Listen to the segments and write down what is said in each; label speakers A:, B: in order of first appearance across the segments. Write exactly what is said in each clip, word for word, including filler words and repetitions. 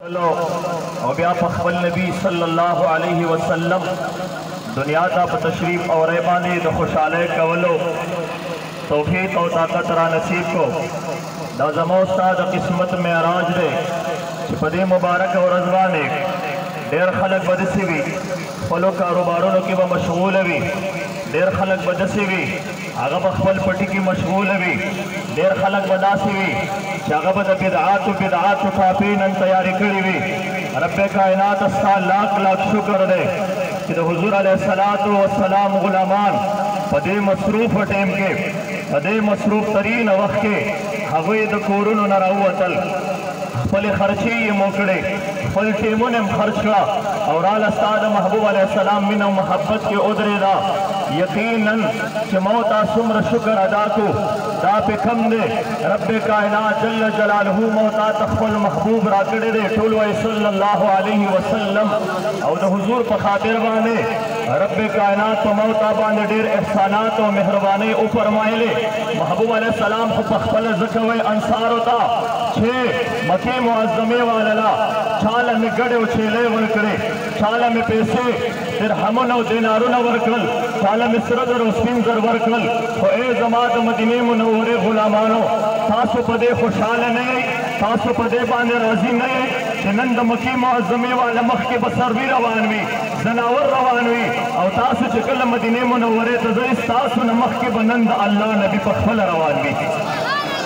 A: चलो और ब्या पखबल नबी सल्लल्लाहु अलैहि वसल्लम दुनिया का तशरीफ और बानी तो खुशाले कवलो तौफीक और ताकत रा नसीब को दाजमोस्ताद किस्मत में अराज दे पदे मुबारक और रजवाने डेर खलक बदसी भी फलो कारोबारों की वह मशगूल भी डेर खलक बदसी भी आगा बखबल पटी की मशगूल भी डेर खलक बदासी भी शागबद बिदआत बिदआत काफीन तैयारी करी भी रब्बे कायनात अस्ता लाख लाख शुक्र दे कि तो हुजूर अलैहिस्सलातु वस्सलाम गुलामान पदे मसरूफ टाइम के पदे मसरूफ तरीन वक्त के हवे द कोरुन नरावतल फल खर्ची ये मोकड़े फल टेमुन खर्च का और आल अस्ताद महबूब अलैहिस्सलाम मिन मोहब्बत के उदरे दा यकीनन कि मौता सुम्र शुक्र अदा को दा पे कम दे रब्बे कायनात जल्ल जलालहू मौता तखफल महबूब राकड़े दे टोल सल्लल्लाहु अलैहि वसल्लम और हुजूर पर खातिर बाने रब्बे कायनात तो मौता बाने ढेर एहसानात और मेहरबानी ऊपर माइले महबूब अलैहिस्सलाम को पखफल ज़कवे अंसार होता छे मके मुअज़्ज़मे वाला छाल में गड़े उछेले वरकड़े छाल में पैसे फिर हमन और दिनारों न वरकल छाल में सरदर और स्पिंजर वरकल तो ए जमात मदीने मुनव्वरे गुलामानो तासु पदे खुशाल नहीं तासु पदे बाने राजी नहीं नंद मकी मुअज़्ज़मे वाला मख के बसर भी रवान हुई जनावर रवान हुई और तासु चकल मदीने मुनव्वरे तजरिस तासु नमख के बनंद अल्लाह नबी पखफल रवान हुई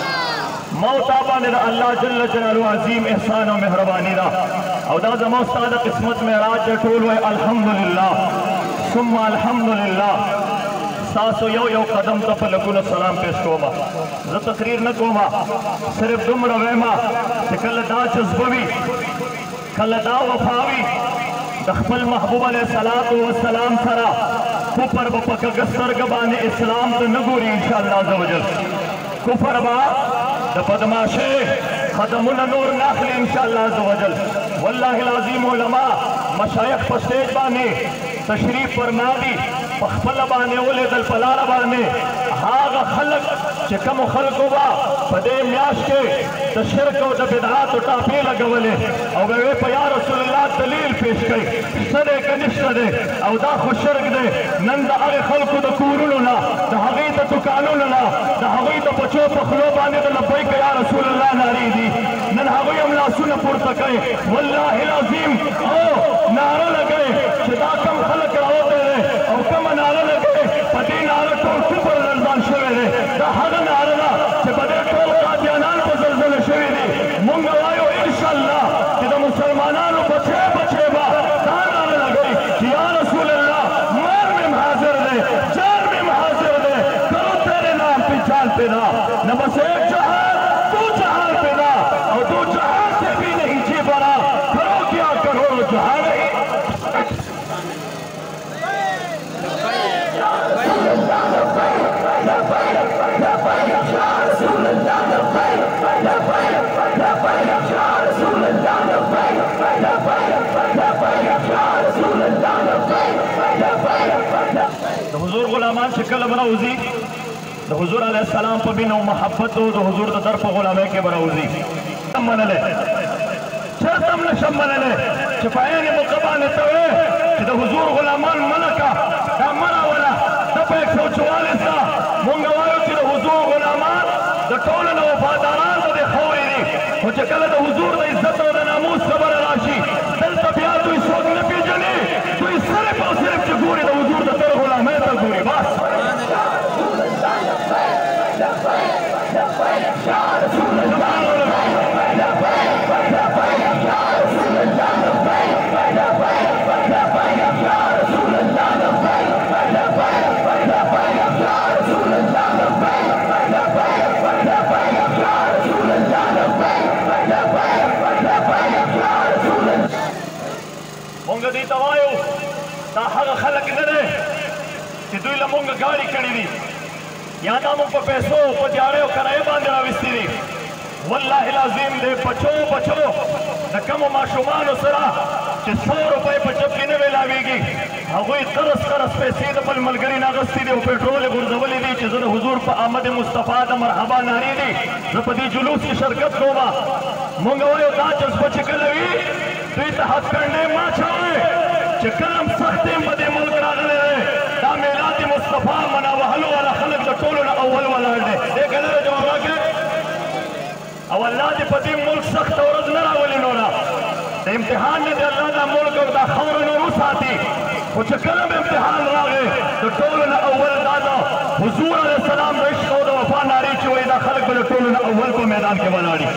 A: मौताबा ने अल्लाह जल्ल जलालहू अजीम एहसान और मेहरबानी रा और दा जमोस्ताद किस्मत में राज टोल वे अल्हम्दुलिल्लाह सुम्मा अल्हम्दुलिल्लाह सासो यो यो कदम तप लकुल सलाम पेश कोमा ज तकरीर न कोमा सिर्फ दुम रवेमा कि कल दा जज्बवी कल दा वफावी दखपल महबूब अलैहिस्सलातु वस्सलाम सरा कुफर बपक गस्तर गबाने इस्लाम तो नगोरी इंशाअल्लाह अज़्ज़ वजल कुफर बा बदमाशे खदमुल नूर नाखली इंशाअल्लाह अज़्ज़ वजल वल्लाहि लाज़िम उलमा मशाइख पर स्टेज बाने तशरीफ फरमा दी पखपल बाने ओले दल पलाल बाने हागा खलक चकम खलको बा पदे म्याश के तशरक और बिदअत टापे लगवले और वे पया रसूलुल्लाह दलील पेश कई सदे कनिष्ठ दे और दा खुशरक दे नंद अरे खलको द कूरुला द हगीत तुकानुला द हगीत बचो पखलो बाने द लबैक या रसूलुल्लाह नारी दी नन हगई अमला सुन पुरत कई वल्लाहि लाज़िम ओ नारा लगे सदा कम खलक होते रे और कम नारा लगे पति नारा तो सुपर रमजान शवे रे द हग नारा से बदे तो कादियानान को जलजल शवे रे मुंगवायो इंशाअल्लाह कि द मुसलमानान बचे बचे बा दा नारा लगे कि या रसूलुल्लाह मार में हाजिर दे जान में हाजिर दे करो तेरे नाम पे जान पे ना न बस एक जहान तू जहान पे ना और तू जहान से भी नहीं जी बना करो क्या करो जहान हुजूर गुलामान शिकल बराउजी तो हुजूर अलैहिस्सलाम पर भी नौ मोहब्बत हो तो हुजूर तो दर पर गुलामे के बराउजी मनले शर्तम न शमनले छपाए ने मुकबा ने तवे कि तो हुजूर गुलामान मनका दा मना वाला दप एक सौ चौवालीस दा मुंगवायो कि हुजूर गुलामान द टोल न वफादारान दे खोरी दी हो चकल तो हुजूर द इज्जत और नामूस खबर राशि दिल तबिया तू इस वक्त न पीजनी तू इस सिर्फ और सिर्फ चगूरी तो हुजूर द तेरे गुलामे तगूरी बस दी तवायो ता हग खलक नरे कि दुई लमोंग गाड़ी कड़ी दी या नामों पर पैसों पर जारे और कराए बांधना विस्ती दी वल्लाहि लाज़िम दे बचो बचो न कम माशुमान उसरा कि सौ रुपए पर जब गिने वे लावेगी हगोई तरस तरस पैसे द पल मलगरी नागस्ती दे पेट्रोल गुरदवली दी कि जन हुजूर पर आमद मुस्तफा द मरहबा नारी दी जपदी जुलूस की शरकत कोवा मुंगवायो दाचस बचकलवी دوی ته هتکنډې مه اچوئ چې کله هم سخت یم په دې ملک راغلی دی دا میلاد مصطفی منا وهلو والا خلک د ټولو نه اول ولاړ دی دې که نه جواب راکړې او الله دې په دې ملک سخته ورځ نه راولي نوره د امتحان نه دې الله دا ملک او دا خاوره نور وساتي خو چې کله به امتحان راغی د ټولو نه اول دا ده حضور علیه السلام د عشق او د وفا نارې چې وایي دا خلک به د ټولو نه اول په میدان کې ولاړي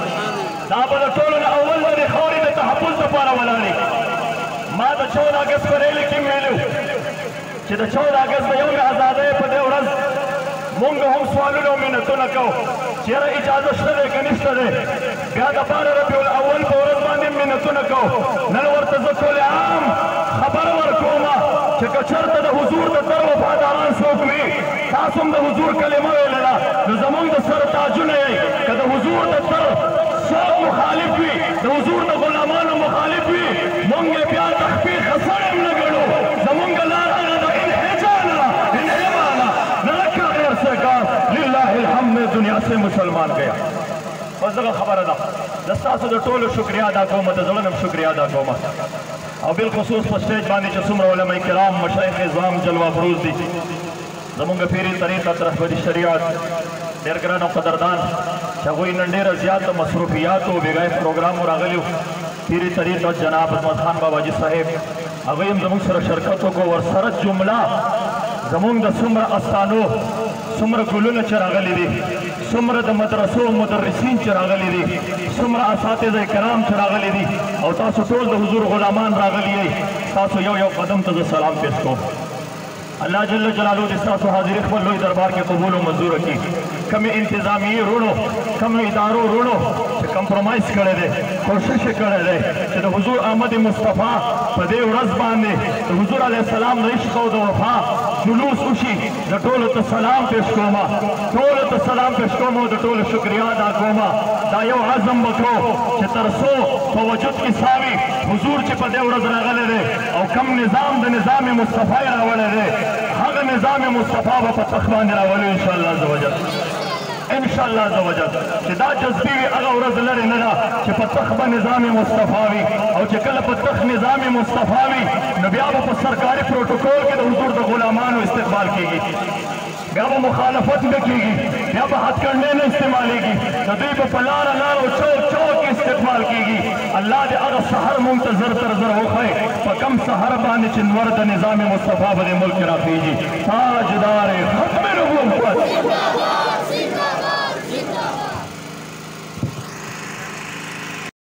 A: دا به د ټولو نه اول به د خاورې د تحفظ لپاره ولاړي ما د چودہ اگست په ریلي کې ویلو چې د چودہ اگست د یوم ازادۍ په دې ورځ مونږ هم سوالونه او منتونه کوو چې یاره اجازه شته دی که نشته دی بیا د بار ربیع الاول په ورځ باندې منتونه کوو نن ورته زه ټول عام خبره ورکومه چې که چېرته د حضور د تر وفاداران څوک وي تاسو هم د حضور کلمه ویلې ده نو زمونږ د سر تاجونه یې که د حضور د تر څوک مخالف وي د حضور د غلامانو مخالف وي مونږ یې بیا تخفیف خسر هم نه ګڼو زمونږ لار هغه د انحجانا انحمانا نلکه غیر سے کار لله الحمد میں دنیا سے مسلمان گیا بس دغه خبره ده زه ستاسو د ټولو شکریا ادا کوم د زړه نه شکریا ادا کوم او بالخصوص په سټیج باندې چې څومره علما کرام مشایخ اعظام جلوه افروز دي زمونږ پیري طریقت رهبري شریعت ډېر ګران او قدردان چې هغوی نن ډېره زیاته مصروفیاتو او بېګای پروګرام راغلي پیري طریقت جناب عظمت خان باباجي صاحب هغوی هم زموږ سره شرکت وکړو ورسره جمله زمونږ د څومره استانو څومره ګلونه چې راغلي دي څومره د مدرسو مدرسین چې راغلي دي څومره اساتذه کرام چې راغلي دي او تاسو ټول د حضور غلامان راغلي یئ تاسو یو یو قدم ته زه سلام پیش کوم الله جل جلاله دې ستاسو حاضري خپل لوی دربار کې قبول او منظور کړي کمې انتظامیي وروڼو کمې ادارو وروڼو چې کمپرومایز کړی دی کوشش یې کړی دی چې د حضور احمد مصطفی په دې ورځ باندې د حضور علیه السلام د عشق او د وفا جلوس وشي د ټولو ته سلام پیش کوم ټولو ته سلام پیش کوم او د ټولو شکریا ادا کوم دا یو عزم وکړو چې تر څو په وجود کې ساوي حضور چې په دې ورځ راغلی دی او کم نظام د نظام مصطفی راوړی دی هغه نظام مصطفی به په تخ باندې راولو انشاءالله عز وجل انشاءالله عز وجل چې دا جذبې وي هغه ورځ لرې نه ده چې په تخ به نظام مصطفی وي او چې کله په تخ نظام مصطفی وي نو بیا به په سرکاري پروټوکول کې د حضور د غلامانو استقبال کېږي بیا به مخالفت نه کېږي بیا به هتکنډې نه استعمالېږي د دوی به په لاره لاره او چوک چوک استقبال کېږي الله دې هغه سحر مونږ ته زر تر زر وښیي په کم سحر باندې چې نور د نظام مصطفی په دې ملک کې راخېږي تاجدار ختم نبوت